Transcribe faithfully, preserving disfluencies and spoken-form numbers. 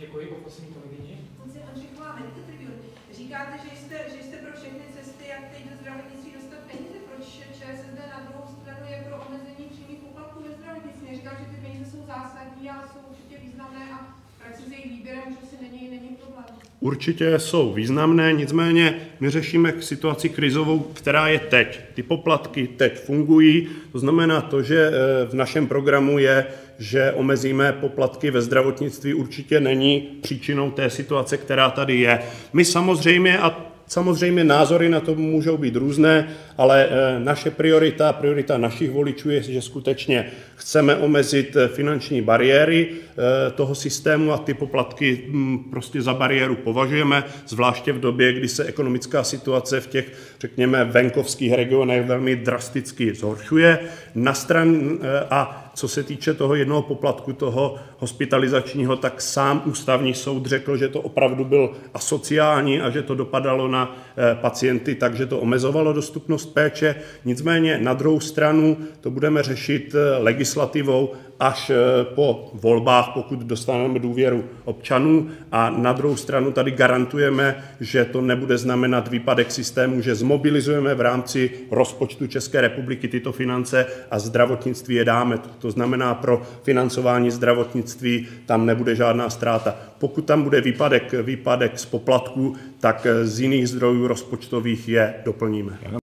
Děkuji, poprosím kolegyni. Říkáte, že jste, že jste pro všechny cesty, jak teď do zdravotnictví dostat peníze. Proč ČSSD na druhou stranu je pro omezení přímých poplatků ve zdravotnictví? Říkám, že ty peníze jsou zásadní a jsou určitě významné a praxi s jejich výběrem už asi není, není problém. Určitě jsou významné, nicméně my řešíme situaci krizovou, která je teď. Ty poplatky teď fungují, to znamená to, že v našem programu je, že omezíme poplatky ve zdravotnictví, určitě není příčinou té situace, která tady je. My samozřejmě, a samozřejmě názory na to můžou být různé, ale naše priorita, priorita našich voličů je, že skutečně chceme omezit finanční bariéry toho systému a ty poplatky prostě za bariéru považujeme, zvláště v době, kdy se ekonomická situace v těch, řekněme, venkovských regionech velmi drasticky zhoršuje. Na stran, a co se týče toho jednoho poplatku, toho hospitalizačního, tak sám ústavní soud řekl, že to opravdu byl asociální a že to dopadalo na pacienty, takže to omezovalo dostupnost péče. Nicméně na druhou stranu to budeme řešit legislativou až po volbách, pokud dostaneme důvěru občanů, a na druhou stranu tady garantujeme, že to nebude znamenat výpadek systému, že zmobilizujeme v rámci rozpočtu České republiky tyto finance a zdravotnictví je dáme. To znamená, pro financování zdravotnictví tam nebude žádná ztráta. Pokud tam bude výpadek, výpadek z poplatků, tak z jiných zdrojů rozpočtových je doplníme.